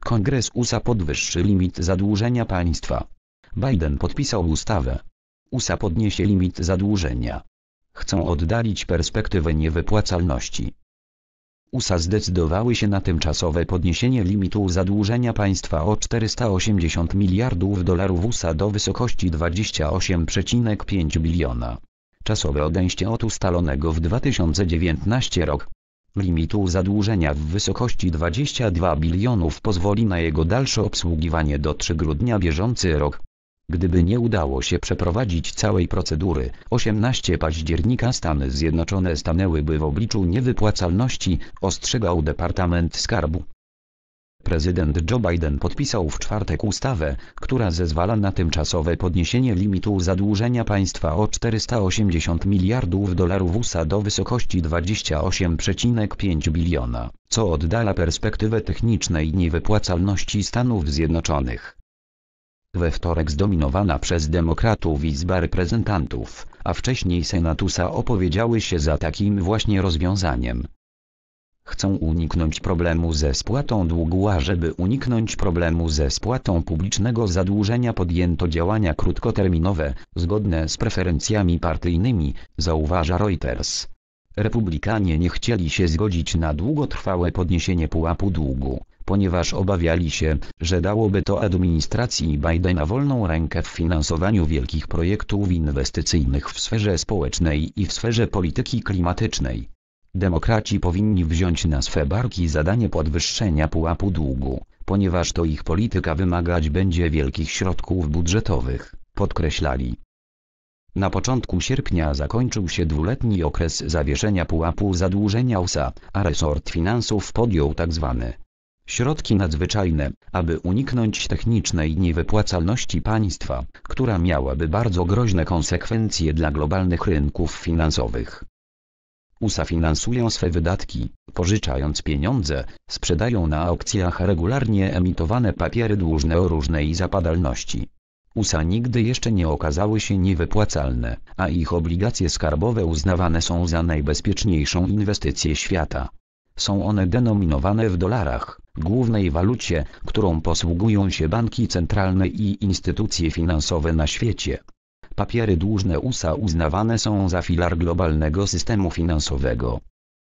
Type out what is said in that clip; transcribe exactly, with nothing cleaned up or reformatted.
Kongres U S A podwyższy limit zadłużenia państwa. Biden podpisał ustawę. U S A podniesie limit zadłużenia. Chcą oddalić perspektywę niewypłacalności. U S A zdecydowały się na tymczasowe podniesienie limitu zadłużenia państwa o czterysta osiemdziesiąt miliardów dolarów U S A do wysokości dwadzieścia osiem przecinek pięć biliona. Czasowe odejście od ustalonego w dwa tysiące dziewiętnastym roku limitu zadłużenia w wysokości dwadzieścia dwa bilionów pozwoli na jego dalsze obsługiwanie do trzeciego grudnia bieżący rok. Gdyby nie udało się przeprowadzić całej procedury, osiemnastego października Stany Zjednoczone stanęłyby w obliczu niewypłacalności, ostrzegał Departament Skarbu. Prezydent Joe Biden podpisał w czwartek ustawę, która zezwala na tymczasowe podniesienie limitu zadłużenia państwa o czterysta osiemdziesiąt miliardów dolarów U S A do wysokości dwadzieścia osiem przecinek pięć biliona, co oddala perspektywę technicznej niewypłacalności Stanów Zjednoczonych. We wtorek zdominowana przez demokratów Izba Reprezentantów, a wcześniej Senat U S A opowiedziały się za takim właśnie rozwiązaniem. Chcą uniknąć problemu ze spłatą długu, a żeby uniknąć problemu ze spłatą publicznego zadłużenia podjęto działania krótkoterminowe, zgodne z preferencjami partyjnymi, zauważa Reuters. Republikanie nie chcieli się zgodzić na długotrwałe podniesienie pułapu długu, ponieważ obawiali się, że dałoby to administracji Bidena wolną rękę w finansowaniu wielkich projektów inwestycyjnych w sferze społecznej i w sferze polityki klimatycznej. Demokraci powinni wziąć na swe barki zadanie podwyższenia pułapu długu, ponieważ to ich polityka wymagać będzie wielkich środków budżetowych, podkreślali. Na początku sierpnia zakończył się dwuletni okres zawieszenia pułapu zadłużenia U S A, a resort finansów podjął tzw. środki nadzwyczajne, aby uniknąć technicznej niewypłacalności państwa, która miałaby bardzo groźne konsekwencje dla globalnych rynków finansowych. U S A finansują swe wydatki, pożyczając pieniądze, sprzedają na aukcjach regularnie emitowane papiery dłużne o różnej zapadalności. U S A nigdy jeszcze nie okazały się niewypłacalne, a ich obligacje skarbowe uznawane są za najbezpieczniejszą inwestycję świata. Są one denominowane w dolarach, głównej walucie, którą posługują się banki centralne i instytucje finansowe na świecie. Papiery dłużne U S A uznawane są za filar globalnego systemu finansowego.